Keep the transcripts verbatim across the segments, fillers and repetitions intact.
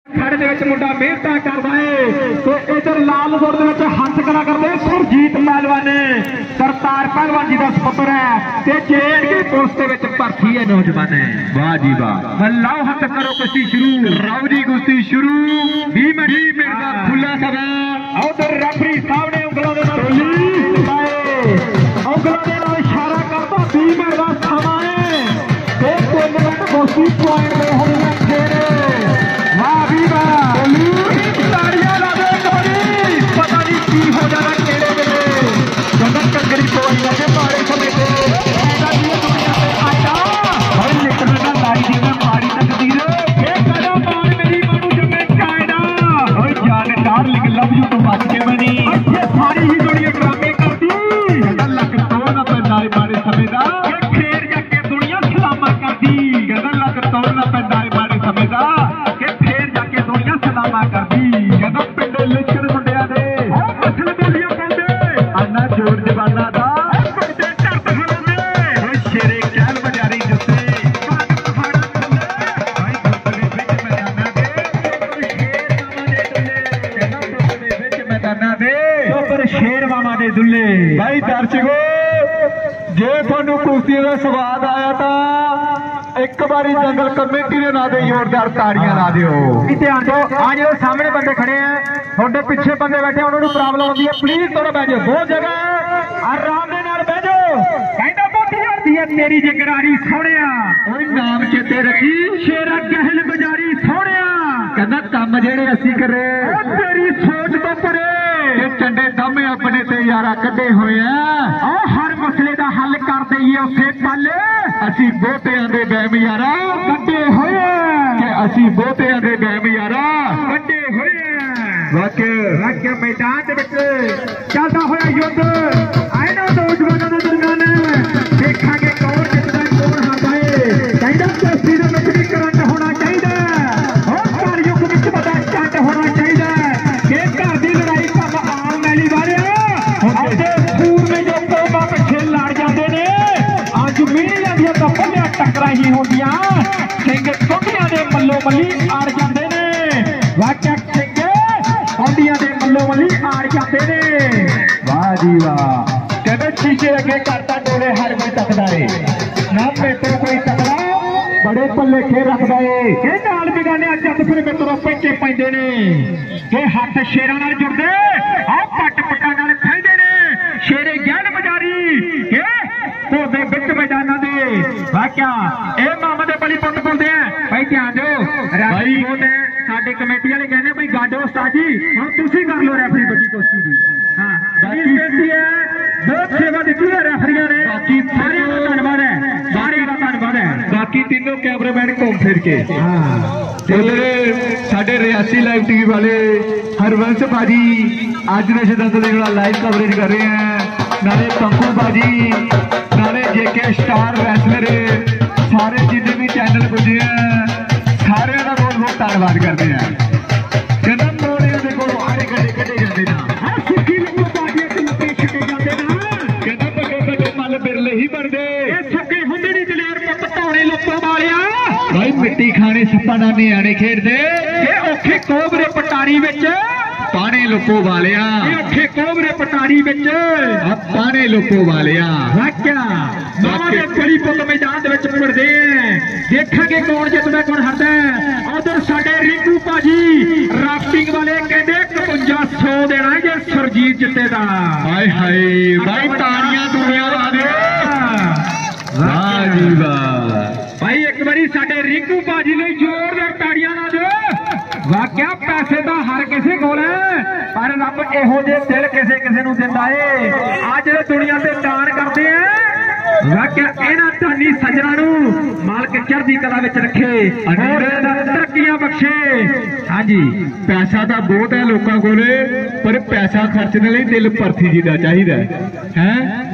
खड़े दे विच मुंडा मेहनत करदा है ते इधर लाल गुड़ दे विच हथ खड़ा करदे सुरजीत पहलवान करतार पहलवान जी दा सुपुत्र है ते जेड के पुलिस दे विच भर्ती है नौजवान है। वाह जी वाह लाओ हथ करो कुश्ती शुरू राव जी कुश्ती शुरू बीस मिनट दा खुला सवाल उधर रेफरी साहब ने उंगलों दे नाल उंगलों दे नाल इशारा करदा बीस मिनट दा समा है ते तीन मिनट कुश्ती पॉइंट दे होने खेल वाह भी वाह ताड़ियां ला दे कबड्डी पता नहीं की हो जाना केड़े वेले जगत कंगरी कोई लगे मारे समय ते ऐसा ये दुनिया पे आया और निकलना लाई दी में मारी तकदीर ये कदा मार मेरी मनु जमे कायदा ओए जान डार्लिंग लव यू तो बात के बनी ये सारी ही दुनिया ड्रामे करती गदल लग तो ना पैदा मारे समय दा फेर जाके दुनिया सलामा करदी गदल लग तो ना पैदा मारे समय दा करदी जदों पिंड लिखण मुंडिया दे मसल बोलियां पाउंदे अन्ना जोर जवाना दा कुत्ते ढरत खलोंदे ओए शेरे कहल बजारी जुत्ते काट पहाड़ा थल्ले भाई गुत्ते विच मैदाना दे शेर मामा दे दुल्ले भाई दर्शको जे तुहानू कुश्ती दा स्वाद आया तां एक बारी जंगल कमेटी के नाम से जोरदार ताड़ियां ला दिओ। ध्यान दो आज जो सामने बंदे खड़े हैं थोड़े पिछे बंदे बैठे उन्होंने प्रॉब्लम होती है प्लीज थोड़ा बह जाओ दो जगह आराम दे नाल बह जाओ कहंदा मोटी होती है तेरी जगरारी सोहणिया ओए नाम चेते रखी शेरा गहल बजारी सोहणिया कहंदा काम जेड़े असीं करे ओ तेरी सोच तो परे ये चंडे दम अपने ते यारा कड्डे होए आ हर मसले दा हल कर दईए उसे पल असीं बहुतियां दे बैम यारा कड्डे होए कि असीं बहुतियां दे बैम यारा कड्डे होए वाके वाके मैदान दे विच चलदा होया युद्ध आए ना नौजवानों दे दरमियान देखांगे कौन जितदा कौन हारदा है कहंदा कुश्ती दे विच भी करंट होना चाहिदा ओ घर युग विच बड़ा स्टंट होना चाहिदा कि घर दी लड़ाई कम आम मैली वालिया अजे खून में जो कोमा पिछे लड़ जांदे ने अज मीडिया दी तां पल्ले टकरां ही होंदियां सिंह कोंडियां दे मल्लो मल्ली आड़ जांदे ने वाक्या सिंह कोंडियां दे मल्लो मल्ली आड़ जांदे ने वाह जी वाह कहंदे शीशे अगे करता डोले हर कोई तकदा है ना मेरे कोई तकदा बड़े पल्ले खे रखदा है कि नाल बिगाने जद फिर मित्रों पैचे पैंदे ने कि हथ शेरां नाल जुड़दे आ पट पट्टां नाल खैंदे ने शेरे गहल बजारी के कोदे विच मैदानां दे वाक्या ए मामा दे बड़ी पुੱਤ बोलदे आ भाई ध्यान दो रेफरी बोलदे साडी कमेटी वाले कहंदे भाई गाडो उस्ताद जी हुण तुसीं कर लो रेफरी बची कुश्ती दी हां बाकी बेनती है बहुत सेवा दी है रेफरियां ने बाकी सारे दा धन्यवाद है सारे दा धन्यवाद है बाकी तीनों कैमरामैन घूम फिर के हां चले साडे रियासी लाइव टीवी वाले हरवंश भाजी आज नशे दंगल दी लाइव कवरेज कर रहे हैं नाले पंकू भाजी नाले जेके स्टार रैसलर सारे जितने भी चैनल पुजे हैं सारे का बहुत बहुत धन्यवाद करते हैं जन्म मोड़े देखो आड़े कटे कटे जाते ना सुखी लोग पार्टियां से लपे छटे जाते ना कहना बड़े बड़े मल बिरले ही बनते ये सुखे हुंदे नहीं दलेर पुੱਤ ਧੌਣੇ लोगों वालिया भाई मिट्टी खाने सप्पा ना नियाणे खेडदे ये औखे कोबरे पटारी विच पाने लोको वालिया औखे कोबरे पटारी विच पाने लोको वालिया वाक्या मामा दे बड़ी पुੱਤ मैदान दे विच मुड़दे देखांगे कौन जितदा कौन हारदा उधर साडे रिंकू भाजी राफ्टिंग वाले कहंदे इकवंजा सौ देना जे सुरजीत जितेगा हाय हाय भाई ताड़ियां दुनिया ला दे वाह जी वाह भाई एक बारी साडे रिंकू भाजी लई जोरदार ताड़ियां ला दे वाक्या पैसे तो हर किसी कोल है पर रब इहो जे दिल किसी किसी नूं दिंदा है अज दुनिया ते दान करदे हैं वाक्या इन्हां धनी सज्जणां नूं मालक चढ़दी कला विच रखे और तरक्कियां बख्शे। हाँ जी पैसा तो बहुत है लोगों को पर पैसा खर्चने लई दिल भरती जी का चाहिए है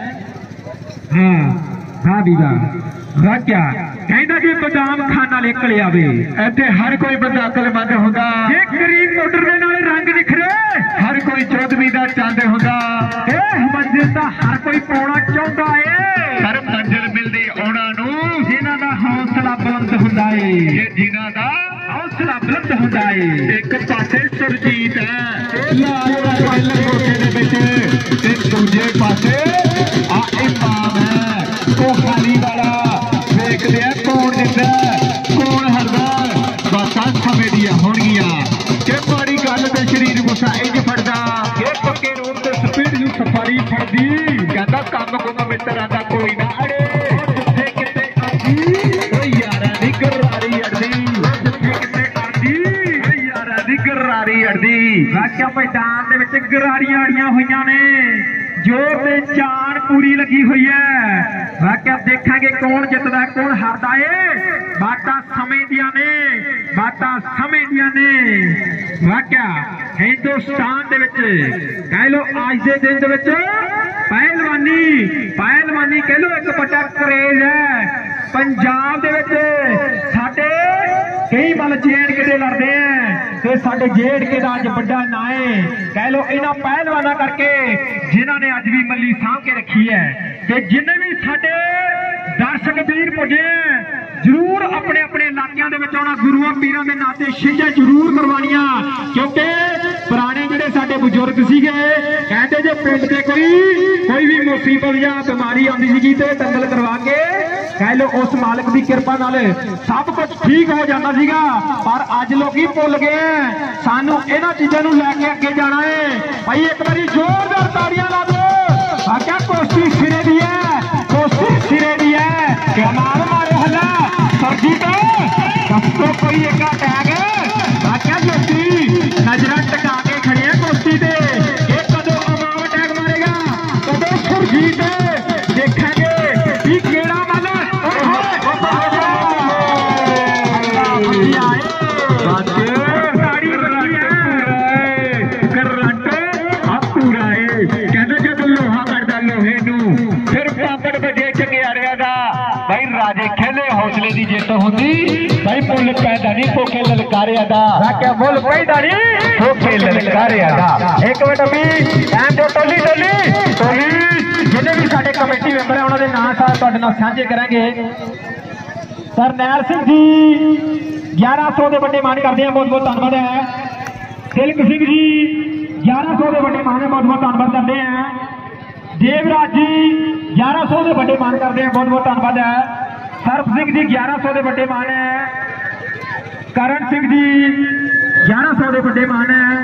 हाँ हाँ बीबा वाक्या कहंदा जी बदाम खाना निकल आवे इत्थे हर कोई बंदा अकलमंद हुंदा जे करीब मोटर दे नाल रंग निखरे हर कोई चौधवी दा चंद हुंदा ए मंजिल दा हर कोई पाउणा चाहुंदा है पर मंजिल मिलदी उहनां नूं जिन्हां दा हौसला बुलंद हुंदा है जिन्हां दा हौसला बुलंद हुंदा है। एक पासे सुरजीत है लाल वाले कोटे दे विच ते दूजे पासे आ इमाम है कोहाली वाला। देखदे आ कौन जिंदा कौन हरदा बातां समय दियां होणगियां कि माड़ी गल ते शरीर गुस्सा इंज फड़दा कि पक्के रोड ते स्पीड नूं सफारी फड़दी। कहंदा कम कुम मित्तरां दा कोई ना अड़े जिथे किते आंदी ओ यारां दी गरारी अड़दी जिथे किते आंदी ओ यारां दी गरारी अड़दी। वाकिया मैदान दे विच गरारियां अड़ियां होईयां ने जोर ते जान पूरी लगी हुई है। वाकिया देखांगे कौन जितदा कौन हारदा है। बातां समय दियां ने बातां समय दियां ने। वाकिया हिंदुस्तान दे विच कह लो अज दे दिन दे विच पहलवानी पहलवानी कह लो एक बड़ा क्रेज है। पंजाब दे विच साडे कई बल जेएंडके दे लड़दे हैं ते साडे जेएंडके दा अज बड़ा नां है। कह लो इन्हां पहलवाना करके जिन्हां ने अज भी मल्ली सां के रखी है ते जिन्ने भी साडे दर्शक वीर पुजे जरूर अपने अपने इलाकों के आना गुरुआ पीरां दे नाते छिंजां जरूर करवानियां। क्योंकि पुराने जिहड़े साडे बुजुर्ग सीगे कहते जे पिंड ते कोई कोई भी मुसीबत या बीमारी आती सी ते दंगल करवा के कह लो उस मालिक की किरपा नाल सब कुछ ठीक हो जाता सीगा। पर अज लोग भुल गए हैं सानू इन्हां चीज़ों नूं लैके अगे जाना है। भाई एक बारी जोरदार ताड़ियां ला दो। आख्या कोश्ती सिरे दी है कोश्ती सिरे दी है क्या मार मारे हला सरजीत दसो कोई एक टैग आख्या ज्योति नजर टका के खड़े हैं कोश्ती ते ये कदों अमाम टैग मारेगा कदों सुरजीत देखेंगे भी केड़ा माल राजे खेले हौसले की जित होंगी भाई मुल पैदा नहीं भुखे ललकारे दा। मुल पैदा नहीं भुखे ललकारे दा। एक मिनट अभी टाइम दो टोली टोली टोली जिन्हें भी साडे कमेटी मैंबर है उन्होंने नाम साथ तुहाडे नाल साझे करेंगे। सरनैल सिंह जी ग्यारह सौ के बड़े मान करते हैं बहुत बहुत धन्यवाद है। तिलक सिंह जी ग्यारह सौ के बड़े मान है बहुत बहुत धन्यवाद करते हैं। देवराज जी ग्यारह सौ के बड़े मान करते हैं बहुत बहुत धन्यवाद है। सरफ सिंह जी ग्यारह सौ के बड़े मान है। करण सिंह जी ग्यारह सौ के बड़े मान है।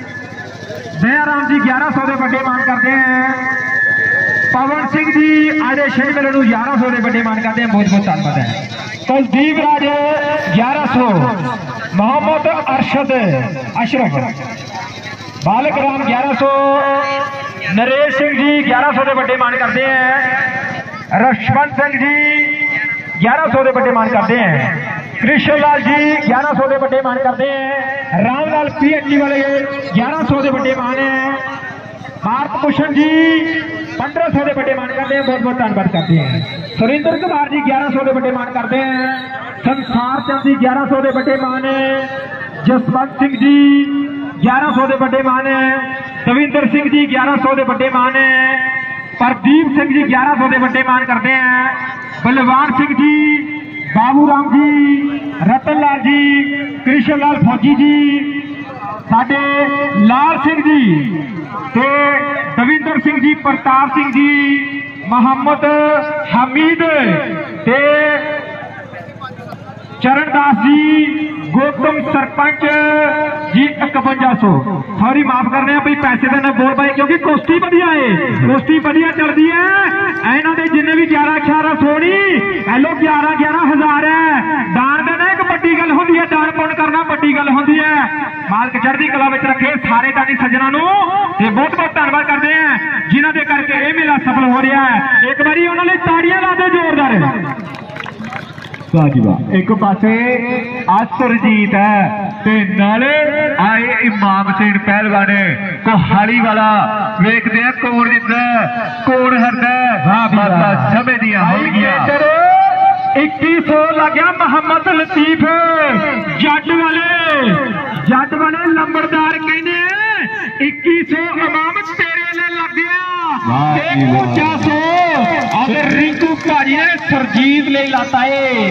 दयाराम जी ग्यारह सौ के बड़े मान करते हैं। पवन सिंह जी आधे छे मेले ग्यारह सौ के बड़े मान करते हैं बहुत बहुत धन्यवाद है। कुलदीप राज ग्यारह सौ मोहम्मद अरशद अशरफ बालक राम ग्यारह सौ नरेश सिंह जी ग्यारह सौ के बड़े मान करते हैं। रशवंत सिंह जी ग्यारह सौ के बड़े मान करते हैं। कृष्ण लाल जी ग्यारह सौ के बड़े मान करते हैं। रामलाल पी एच जी वाले ग्यारह सौ के बड़े मान है। भारत भूषण जी पंद्रह सौ के बड़े मान करते हैं बहुत बहुत धन्यवाद करते हैं। सुरेंद्र कुमार जी ग्यारह सौ के बड़े मान करते हैं। संसार चंद जी ग्यारह सौ के बड़े मान है। जसवंत सिंह जी ग्यारह सौ के बड़े मान है। दविंदर सिंह जी ग्यारह सौ के बड़े मान है। प्रदीप सिंह जी ग्यारह सौ के बड़े मान करते हैं। बलवान सिंह जी बाबू राम जी रतन लाल जी कृष्ण लाल फौजी जी साडे लाल सिंह जी ते दविंदर सिंह जी प्रताप सिंह जी मोहम्मद हमीद ते चरणदास जी गौतम सरपंच जी इकवंजा सौ सॉरी माफ करने भाई पैसे तो बोल पाए क्योंकि कुश्ती बढ़िया है कुश्ती बढ़िया चलती है। इन्हों के जिन्हें भी ग्यारह अठारह सौ नहीं हेलो ग्यारह ग्यारह हजार है। दान देना एक बड़ी गल होती है दान पुण्य करना बड़ी गल होती है। मालक चढ़ती कला में रखे सारे दानी सज्जना बहुत बहुत धन्यवाद करते हैं जिन्हों के करके यह मेला सफल हो रहा है। एक बार उन्होंने ताड़ियां ला दो जोरदार। एक पासे सुरजीत है ते नाले आए इमाम सिंह पहलवान कोहाली वाला वेखते हैं कौन जितना कौन हरदा समय दिया इक्की सौ लग गया मोहम्मद लतीफ जट वाले जट वाले लंबरदार कहने इक्की सौ इमाम तेरे लिए लग गया सौ रिंकू भाजी ने सरजीत ले लाता है।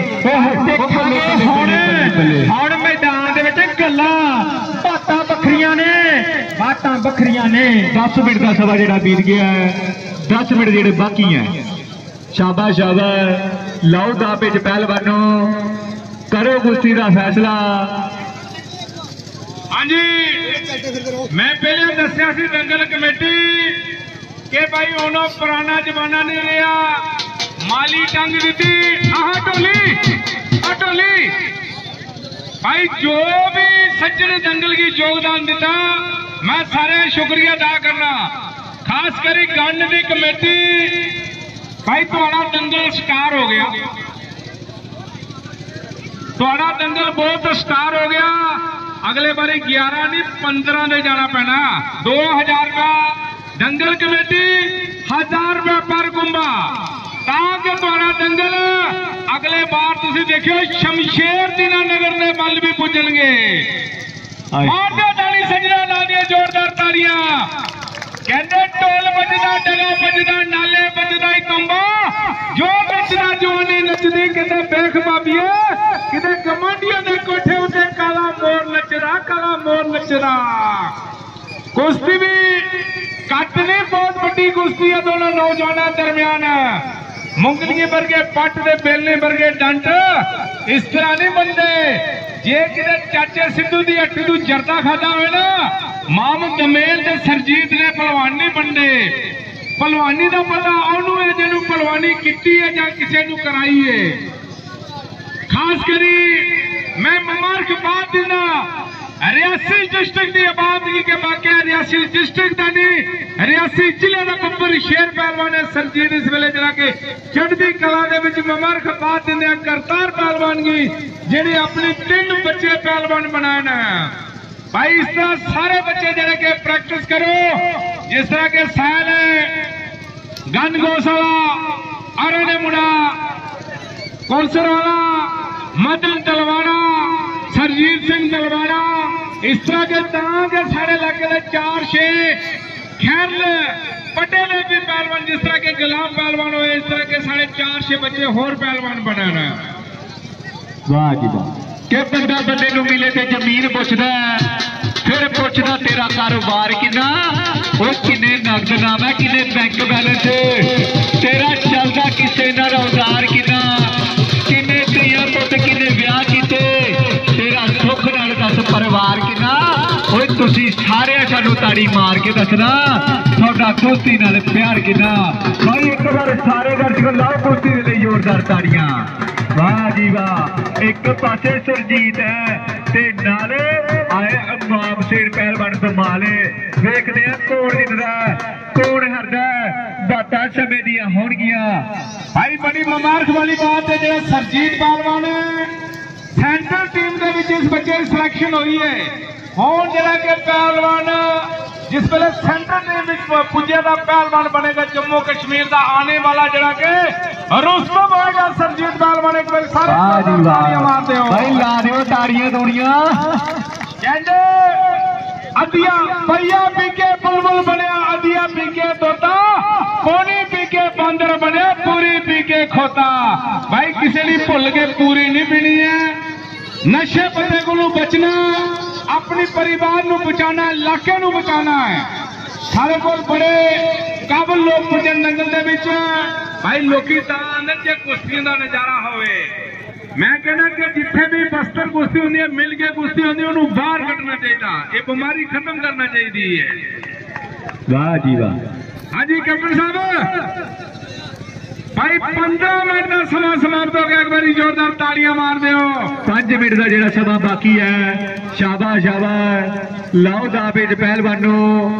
हुण मैदान दे विच गल्लां बातां बखरियां ने, बातां बखरियां ने। दस मिनट का सवा जिहड़ा बीत गया है, दस मिनट जिहड़े बाकी हैं। शाबाश शाबाश, लाओ दापे च पहलवानो, करो कुश्ती का फैसला। हाँ जी, मैं पहले दसिया सी दंगल कमेटी के भाई उन्होंने पुराना जमाना नहीं रहा, माली टंग दी। आह टोली आ टोली भाई, जो भी सज्जन दंगल की योगदान दिता, मैं सारे शुक्रिया अदा करना। खास करी गंड की कमेटी भाई, थोड़ा दंगल स्टार हो गया, थोड़ा दंगल बहुत स्टार हो गया। अगले बारी ग्यारह नहीं पंद्रह दे जाना पैना। दो हजार का दंगल कमेटी, हजार रुपया पर कुंभा, ताकि थोड़ा दंगल अगले बार तुम देखियो शमशेर दीना नगर के बल भी पुजणगे। मारदे ताली सजना, ला दिया जोरदार तालियां। कहते ढोल बजदा, डगा बजदा, नाले बजदा ही कंबा, जो नचदा जवानी नचदी। कहते बेख बाबीए, किते कमांडियों के कोठे उत्ते काला मोर नचदा, काला मोर नचदा। कुश्ती भी घट नहीं, बहुत बड़ी कुश्ती है दोनों नौजवानों दरमियान। मुंगली वर्गे पट दे बेलने वर्गे डंट इस तरह नहीं बनते। जे किते चाचे सिद्धू दी हट्टी तू जरदा खाता होवे ना, माम दमेल ते सरजीत ने पहलवान नहीं बनते। पहलवानी का पता ओनू है जिन्हों पहलवानी की है या किसी नू कराई है। खास करी मैं मुबारकबाद देना रियासी डिस्ट्रिक्ट की आबादगी के वाकया, रियासी डिस्ट्रिक्ट का नहीं, रियासी जिले का बब्बर शेर पहलवान है सरजीत। इस वेले जरा के चढ़ती कला के विच मुबारकबाद देने करतार पहलवान की, जिहड़े अपने तीन बच्चे पहलवान बनाए हैं। भाई इस तरह सारे बच्चे जरा के प्रैक्टिस करो, जिस तरह के सैल है, गन गौशाला, अरण्य मुड़ा, कौंसर वाला, मदन तलवाड़ा, सरजीत सिंह तलवाड़ा, इस तरह के तरह के सारे इलाके चार छे खैर पटेल भी पहलवान, जिस तरह के गुलाम पहलवान हुए, इस तरह के साढ़े चार छे बच्चे होर पहलवान बना। वाह जी वाह, कि बंदा बंदे को मिले तो जमीन पुछदा, फिर पुछदा तेरा कारोबार किन्ना, वो किन्ने नकदनामा, किन्ने बैंक बैलेंस, तेरा चलदा किसे ना रोजगार किन्ना, किन्ने धीआं पुत्त, किन्ने ब्याह कीते, तेरा सुख नाल दस परिवार किन्ना। ओए तुसी सारे सानू ताड़ी मार के दसना तुहाडा कुश्ती नाल प्यार किन्ना। भाई एक बार सारे दर्शक लाओ कुश्ती दे लई जोरदार ताड़ियां। वाह जी वाह, एक पासे सुरजीत है ते नाले आए अमाम शेर पहलवान धमाले। देखते हैं कौन जितदा, कौन हरदा, बातां समय दियां होणगियां। भाई बड़ी मुबारक वाली बात है, जो सरजीत पहलवान सेंट्रल टीम के विच इस बच्चे की सिलेक्शन हुई है। हुण जिहड़ा कि पहलवान जिस वेले सेंट्रल टीम विच पुजे दा पहलवान बनेगा जम्मू कश्मीर का आने वाला जिहड़ा कि रुस्तम होएगा सरजीत पहलवान। एक बार सारे तालियां मारते हो भाई, ला दियो ताड़ियां तोड़ियां। कहंदे अदिया भैया पीके बुलबुल बनया, अदिया पीके तोता, कोनी पीके बंदर बनया, पूरी पीके खोता। भाई किसी ने भुल के पूरी नहीं पीनी है। नशे पत्ते को बचना, अपने परिवार को बचाना, इलाके को बचाना है। सारे को बड़े काबल लोग पुजन दंगल दे विच। भाई लोकी तां आंदे जे कुश्तियां दा नजारा होवे। मैं कहना कि जिथे भी बस्तर कुश्ती होंदी है, मिल के कुश्ती होंदी है, उन्होंने बाहर कटना चाहिए, ये बीमारी खत्म करना चाहिए है। वाह जी वाह। हाँ जी कैप्टन साहब, भाई पंद्रह मिनट का समा समाप्त हो गया, एक बार जोरदार तालियां मार दो। पांच मिनट का जो समा बाकी है, शाबाश शाबाश, लाओ दाबे च पहलवानो,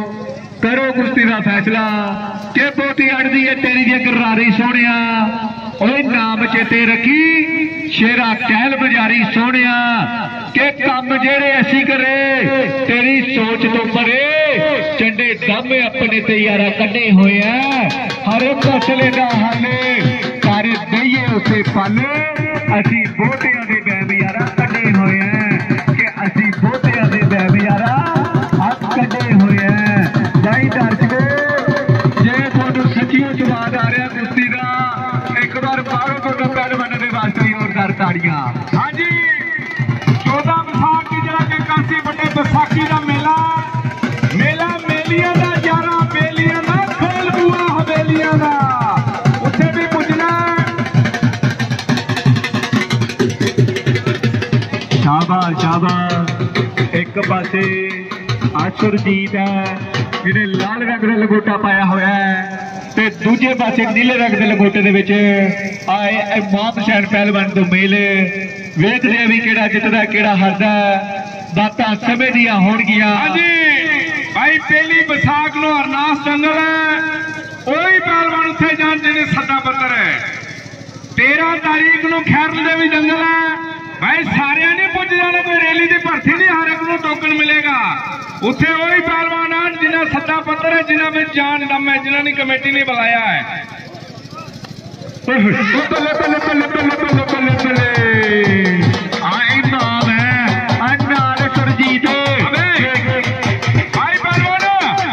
करो कुश्ती का फैसला। के पोती अड़दी है तेरी जे गरारी सोनिया, ओए नाम चेते रखी शेरा कहल बजारी सोनिया। के काम जेड़े असी करे तेरी सोच तो परे, चंडे दम अपने ते यारा कड्डे हुए हैं। हर मसले का हल कर दईए उसे पल, असी बोटियां दे बैम यारा कड्डे हुए हैं। कि असी बोटियां दे बैम यारा हथ कड्डे हुए हैं। भाई दर्शकों, जे तुहानू सच्चियों स्वाद आ रहा कुश्ती का, एक बार बैसाखी का मेला मेला मेलिया का ग्यारह बेलिया का खोल बुआ हवेलिया का उत्थे भी पुजना। शाबाश शाबाश। एक पासे सुरजीत है जिन्हें लाल रंग का लंगोटा पाया हुआ है ते दूजे पासे नीले रंग के लंगोटे दे विच आए इमाम हुसैन पहलवान तो मेल वेखदे आ भी किहड़ा जितदा किहड़ा हारदा। बातां समय दियां होणगियां। हाजी भाई पहली विसाख नु अरनास दंगल है ओही पहलवान उत्थे जान जिन्हें सदा पत्तर है। तेरह तारीख नु खैरल दे भी दंगल है भाई सारे नहीं पुज जाने कोई रैली की भर्ती नहीं हर एक को टोकन मिलेगा। उत्थे वही पहलवान आ जिन्हें सदा पत्थर है जिन्हों में जान दम है जिन्होंने कमेटी ने बुलाया है। सुरजीत भाई पहलवान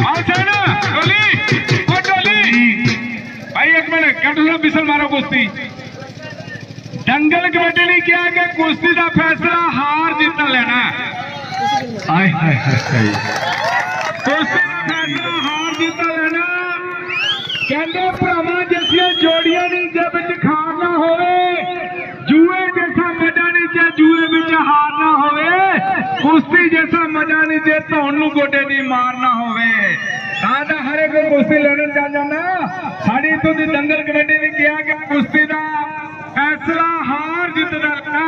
भाई एक मिनट कैप्टन बिसल मारो कुश्ती। दंगल कमेटी ने किया कि कुश्ती का फैसला हार जीत लेना। आए हाय हाय कुश्ती का फैसला हार जीत लेना। कहते भरावा जैसिया जोड़ियां नहीं जब खारना होवे जुए जैसा मजा नहीं चाहे जुए में हारना होवे कुश्ती जैसा मजा नहीं चाहे धौन गोडे की मारना होवे। दादा हर एक कुश्ती लड़न जा जाना। साड़ी तो दंगल कमेटी ने किया कि कुश्ती का फैसला हार जीत करना।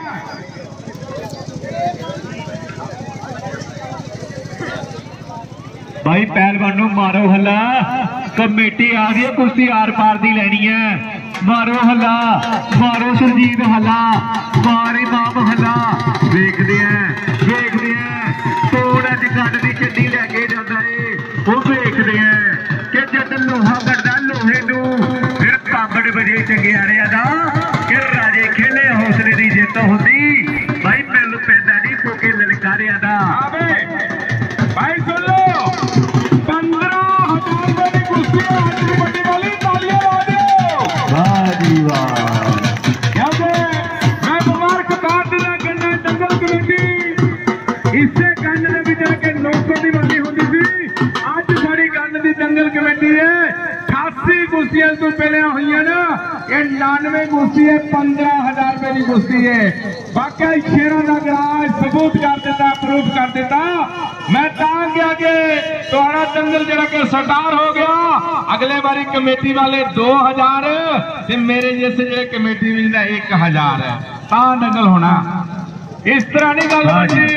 भाई पहलवानों मारो हला कमेटी आ गई कुश्ती आर पार दी लेनी है। मारो हला मारो सुरजीत हला मार इमाम हला। देखते हैं देखते हैं तोड़ अज गल की चड्डी लैके जाता है वो देखते हैं कि जब लोहा बढ़ता लोहे नू फिर काबड़ बजे चंगियाड़िया का कि राजे खेले हौसले की जित होती। भाई मिल पैदा नहीं कोके ललकारिया का। भाई सुन लो पंद्रह हजार रुपए की कुश्ती आज कबड्डी वाली तालियां ला दो। वाह जी वाह। मैं मुबारकबाद देना करना दंगल कमेटी इससे गंज ने भी जाके नौ सौ की मंडी होती थी अज साड़ी गंज की दंगल कमेटी है अठासी कुश्तियां तो पहले हुई है ना ये नानवे कुश्ती है पंद्रह हजार रुपए की कुश्ती है। बाकी शेरों का ग्राज सबूत कर देता प्रूफ कर देता। मैं गया कि तुम्हारा दंगल जरा के सरदार हो गया अगले बारी कमेटी वाले दो हजार मेरे जैसे जो कमेटी में एक हजार है ता दंगल होना। इस तरह नहीं गल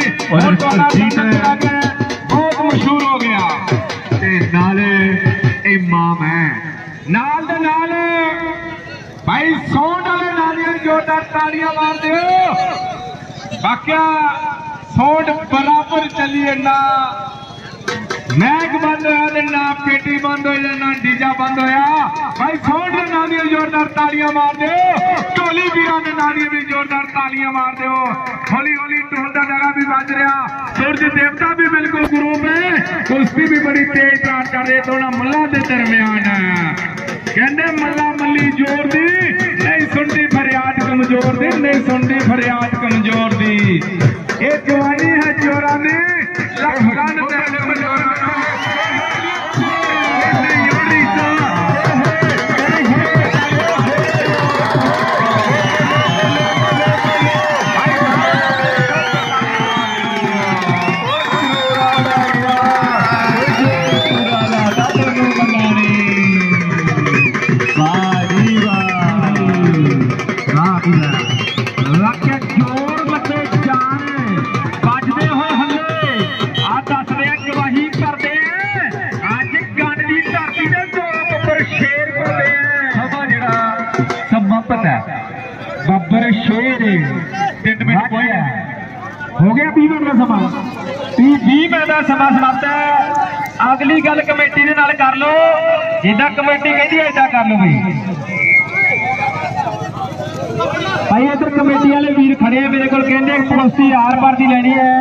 बहुत मशहूर हो गया। नाले इमाम है नाल दे नाल भाई सौंड वाले नालियां जोरदार तालियां मार दो। बाकी सौंड बराबर चलिए ना मैक बंद होया ना पेटी बंद होया ना डीजा बंद होया। भाई सौंड के नालियां जोरदार तालियां मार दो। ढोली वीरां ने नालियां भी जोरदार तालियां मार दो। हौली हौली ढोल का डरा भी बज रहा सूरज देवता भी बिल्कुल ग्रुप है कुश्ती भी बड़ी तेज स्टार्ट कर रहे थोड़ा मल्ला के दरम्यान कहते मल्ला मल्ली जोर दी नहीं सुनती फरियाद कमजोर दी नहीं सुनती फरियाद कमजोर दी। ये जवानी है जोरा ने बब्बर शेर हो गया बीस मिनट का समा बीस मिनट का समा समाप्त है। अगली गल कमेटी के नाल कर लो जिदा कमेटी कहती है इदा कर लो भाई। भाई इधर कमेटी वाले वीर खड़े हैं मेरे को कहते कुश्ती आर पार की लेनी है।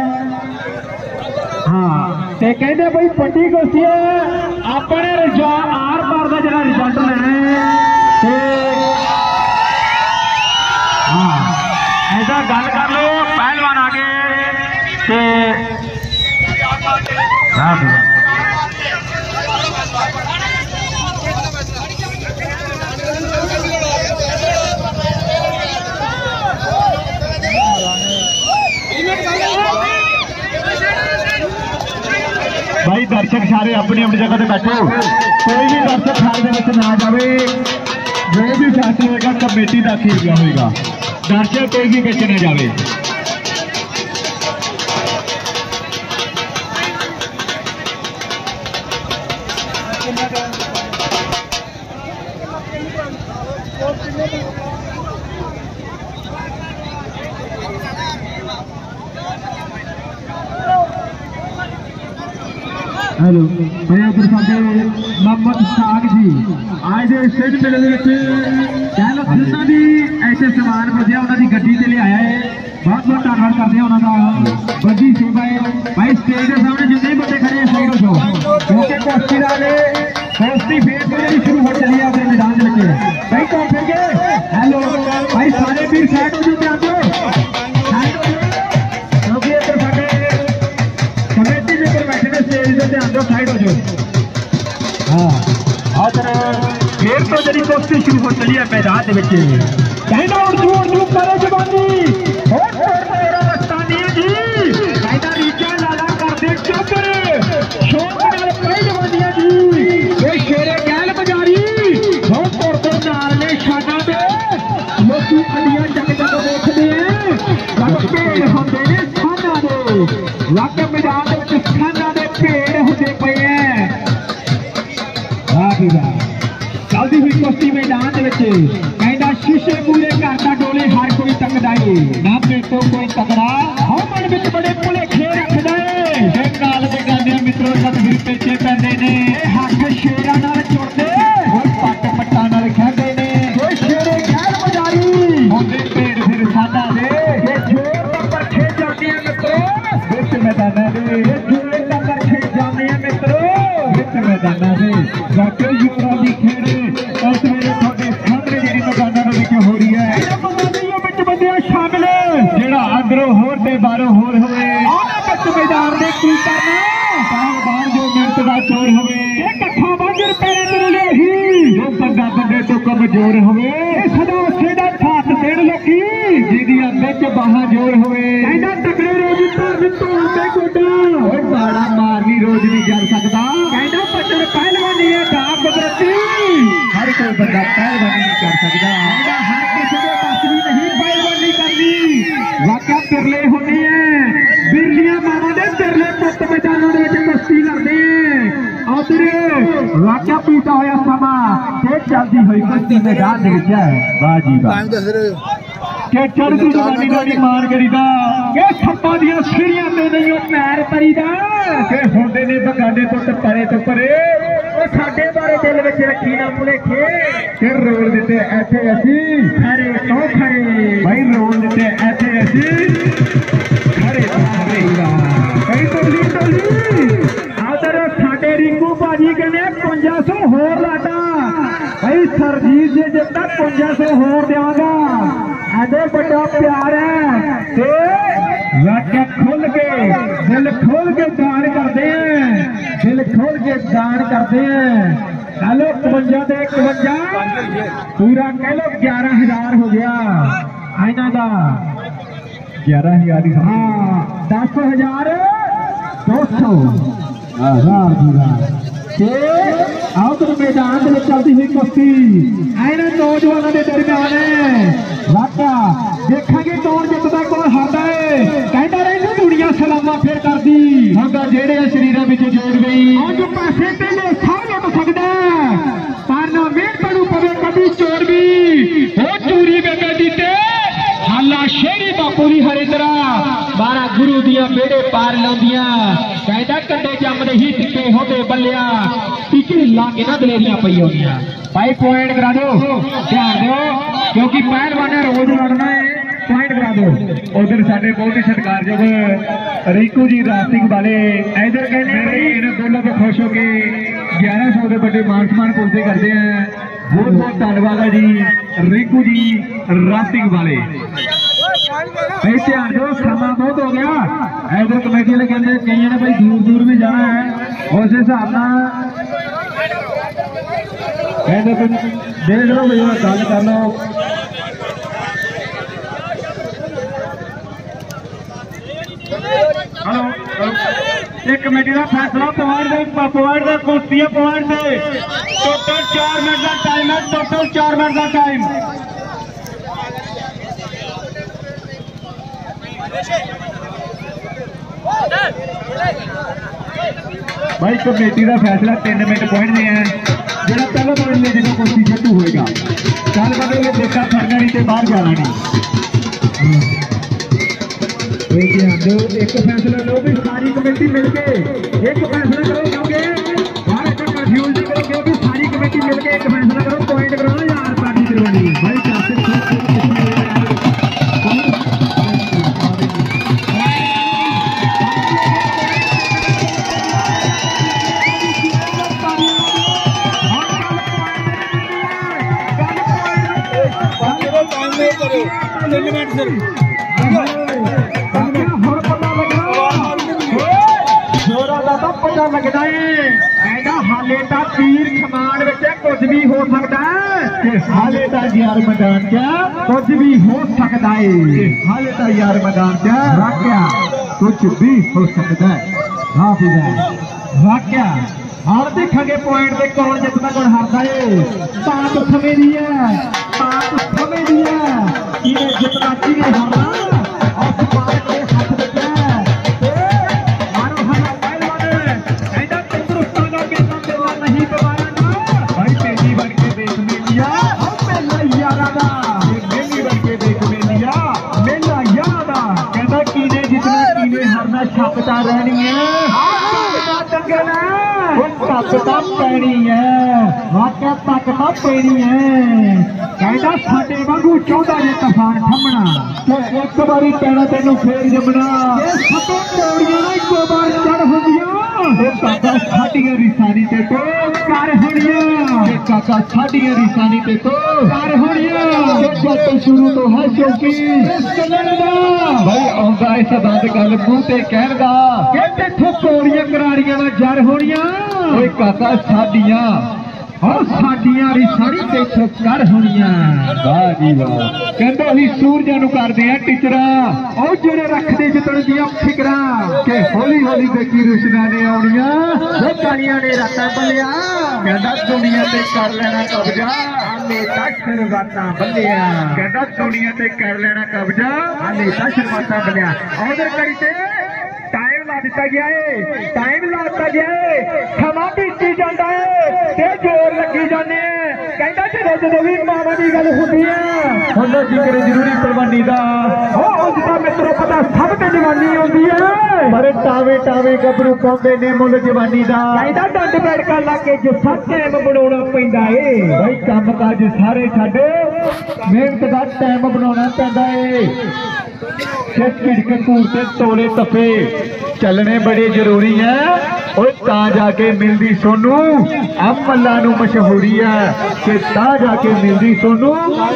हाँ ते कहते भाई बड़ी कुश्ती है अपने आर पार का जरा रिजल्ट लेना है। हाँ ऐसा गल कर लो पहलवान आगे ते भाई दर्शक सारे अपनी अपनी जगह पे बैठो, कोई भी दर्शक खाने में ना जाए, जो भी फैसला होगा कमेटी का अखीरला होगा, दर्शक कोई भी बिच ना जाए। हेलो भैया उधर साडे मोहम्मद साग जी आज दे स्टेज मेले दे विच कह लो जिन्ना भी ऐसे समान वधिया उन्हां दी गड्डी ते ले आया है, बहुत बहुत धन्यवाद करते हैं उन्होंने बड़ी सेवा है। भाई स्टेज के सामने जितने भी बच्चे खड़े हैं साइड हो जाओ, क्योंकि कुश्ती वाले कुश्ती फेर मेरी शुरू हो चली है अपने मैदान के बच्चे। भाई कौन फिर गए? हेलो भाई सारे भी साइड हो जाओ, ध्यान दो क्योंकि इधर साडे कमेटी के ऊपर बैठे ने स्टेज पे, ध्यान दो साइड हो जाओ। हाँ और फिर तो जी कुश्ती शुरू हो चली है मैदान के बच्चे। कहना उर्दू उर्दू करे जवानी वाकई मैदान खाना के भेड़ होते पे हैं। चलती हुई कुश्ती मैदान कहना शीशे पूरे घर का डोले हर कोई तकदा है, ना मेरे तो कोई तकड़ा हो मन में बड़े भुलेखे रखदा है। नाल दे गाने मित्रों तस्वीर पेचे पैंदे ने, हक शेरां नाल जुड़दे और पट पट्टां नाल खेडदे ने। कोई शेरे गैर बाजारी होंदे भेड़ फिर साडा दे, ये जोर दा पट्ठे जांदे मित्रों विच मैदानां दे, ये जोर दा पट्ठे जांदे मित्रों विच मैदानां दे। वाकई जोरां दी खेड़ इस वेले तुहाडे सामने जिहड़ी मैदानां दे विच हो रही है। इन्हां बंदियां विच बंदियां शामिल जिहड़ा अंदरों होर ते बाहरों होर होवे, आना विच मैदान दे की करना बाहर जो मिनट दा चोर होवे, ये कट्ठा बांझर पैरे ते रुले ही जो बंदा बंदे तो कमजोर होवे, सदा उसे दा साथ देण लोकी जिहदी अंदर च बाहां जोर होवे। कहना तकड़े रोज धर धूल ते गोडा ओए बाड़ा मारनी रोज नहीं जल सकदा। कहना बचन पहलवानी है दा कुदरती, हर कोई बंदा पहलवानी नहीं कर सकदा। कहना हर किसी दे बस भी नहीं पहलवानी करनी, वाकई बिरले होने हैं, बिरलियां मावां दे बिरले पुत्त मैदानां दे विच कुश्ती लड़दे हैं। उधर वाकई पीता होया समा ते चलदी होई कुश्ती मैदान दे विच है। वाह जी वाह के चढ़दी जवानी दा मान करीदा, के सप्पां दियां सीढ़ियां ते नहीं ओ पैर परीदा, के होंदे ने बगाने तो परे तो परे ओ साडे बारे दिल विच रखी ना भुलेखे। के रोल दिते ऐथे असी खरे तो खरे, भाई रोल दिते ऐथे असी खरे तो खरे। भाई टोली टोली आदर साडे रिंकू भाजी कहने पंजा सौ होर लाटा, भाई सरजीत जी जितना पंजा सौ होर देवांगा। एडे बड़ा प्यार है ते वाकई खुल के दिल खोल के दान करते हैं, दिल खोल के दान करते हैं। कह लो इकवंजा ते इकवंजा पूरा कह लो ग्यारह हजार हो गया इन्हां दा, ग्यारह हजार। हाँ दस हजार दो सौ आओ तो मैदान में चलती हुई कुश्ती इन्होंने नौजवानों के दरम्यान है। वाकया देखेंगे कौन जितदा कौन हारदा है। कहता रहे दुनिया सलामा फिर कर दी होगा जेड़े शरीरों में जोड़ गई अज पैसे तेले सब लुट सकता पर ना मेहनत नू पवे कभी चोर भी हो चोरी बेटा दीते हाला शेरी बापूरी हरे तरह बारह गुरु दिया बेड़े पार लाउंदियां। कहता कंडे जमदे ही टिके होंदे बल्लिया टिके लाके ना दलेरियां पई होंदियां। भाई पॉइंट करा दो ध्यान दो क्योंकि पहलवान ने रोज लड़ना है। पॉइंट करा दो। उधर साडे बहुत ही सत्कारयोग रिंकू जी रास्तिक वाले इधर कहने इन्हें दोनों को खुश हो के ग्यारह सौ के बड़े मान सम्मान पूर्ति करते हैं। बहुत बहुत धन्यवाद है जी रिंकू जी रास्तिक वाले। भाई ध्यान दो, समा बहुत हो गया। इधर कमेटी वाले कहते कई ने भाई दूर दूर भी जाना है, उस हिसाब से देख लो भाई, गल कर लो। हेलो, एक कमेटी का फैसला पॉइंट दे पॉइंट दे कुश्तियां पॉइंट दे। टोटल चार मिनट का टाइम है, टोटल चार मिनट का टाइम। भाई कमेटी का फैसला तीन मिनट पॉइंट दे है। जो पहला पॉइंट ले जो कुश्ती जट्टू होएगा, चल बदले देखा फड़ना नहीं तो बाहर जाना नहीं। एक फैसला लो भी सारी कमेटी मिलके एक फैसला करो, क्योंकि बाहर कंफ्यूज नहीं करो, क्योंकि सारी कमेटी मिलके एक फैसला करो, पॉइंट करो ना यार पार्टी करवानी भाई। पता लगता है हाले का तीर कमान कुछ भी हो सकता है, हाले का यार मैदान क्या कुछ भी हो सकता है, हाले का यार मैदान क्या वाक्या कुछ भी हो सकता है। हाँ वाक्या हार देखेंगे पॉइंट से कौन जितना कौन हारता है। बात समय दी है, बात समय दी है, इन्हें जितना चीजें हारना और तुम्हारे को हाथ देते हैं। नहीं गवाया ना भाई, तेजी बन के देख में लिया मेला यारा, मेली बन के देख में लिया मेला यारा। कहता कीने जितना कीने हरना छापता रहनी है, ताकता पैनी है, वाक्या ताकता पैनी है। कहता साडे वांगू चौदह ने तफान थमना, एक बारी पैना तेन फेर जमना। सतो पौड़ियां ना एक बार चढ़ होंदियां, काका साडियां रिसानी ते तो कर होनियां, काका साडियां रिसानी ते तो कर होनियां। जब शुरू तो है शौकी चलन दा भाई आउंदा इस बंद गल मूंह ते कहण दा, कहते थो पौड़ियां कराड़ियां ना जर होनियां। ओए काका साडियां और साडियां रिसानी ते तो कर होनियां। वाह जी वाह, कहंदे असीं सूरजां नूं करदे आ टिचरा, और ਜਿਹੜੇ ਰੱਖਦੇ ਜਿੱਤਣ ਦੀਆਂ ਫਿਕਰਾਂ ਕਿ ਹੌਲੀ ਹੌਲੀ ਦੇਖੀ ਰੁਸ਼ਨਾ ਨੇ ਆਉਣੀਆਂ, ਉਹ ਕਾਲੀਆਂ ਨੇ ਰਾਤਾਂ ਬੱਲਿਆ। ਕਹਿੰਦਾ ਦੁਨੀਆ ਤੇ ਕਰ ਲੈਣਾ ਕਬਜ਼ਾ, ਹਾਲੇ ਤਾਂ ਸ਼ੁਰੂਆਤਾਂ ਬੱਲਿਆ। ਕਹਿੰਦਾ ਦੁਨੀਆ ਤੇ ਕਰ ਲੈਣਾ ਕਬਜ਼ਾ, ਹਾਲੇ ਤਾਂ ਸ਼ੁਰੂਆਤਾਂ ਬੱਲਿਆ। ਆਰਡਰ ਕਰੀ ਤੇ टाइम ला दिता गया है, टाइम ला दिता गया है, समा बीती जाता है ते जोर लगी जाने। कहता चलो जो भी मामा की गल होती है होना जिक्र जरूरी परवानी का, उसका मित्रों पता सब ते जवानी होती है, पर टावे टावे गबरू पाउंदे ने मुल जवानी का। कहता डंड बैठका ला के जो सब टाइम बनाना पैंदा है भाई, काम काज सारे छड्ड मेहनत का टाइम बनाना पैंदा है। तोले तपे चलने बड़े जरूरी है, और ता जाके मिलती सोनू अब मल्ला नू मशहूरी है, कि ता जाके मिलती सोनू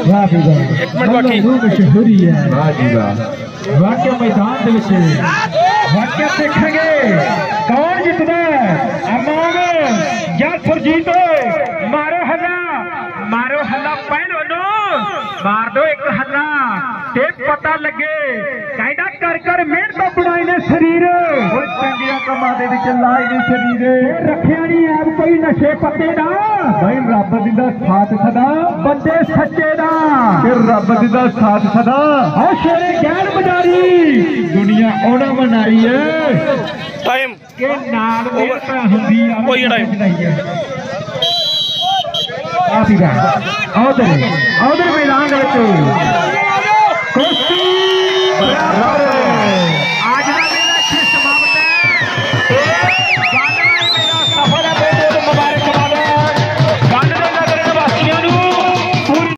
मशहूरी है। वाक्य मैदान वाक्य देखेंगे कौन जितदा है, अमोग या सुरजीत। मारो हल्ला, मारो हल्ला पहलो नो, मार दो एक हल्ला ते पता लगे। कहता कर कर मेहनत बनाए ने शरीर, चंगिया कमा दे विच लाए ने शरीर, रखिया नहीं ऐब कोई नशे पत्ते दा भाई। रब दिंदा साथ सदा बंदे सच्चे दा, रब दिंदा साथ सदा। और शेरे गैर बाजारी दुनिया ओना बनाई है टाइम के नाल मेहनत हुंदी आ कोई टाइम नहीं है। मैदान कुश्ती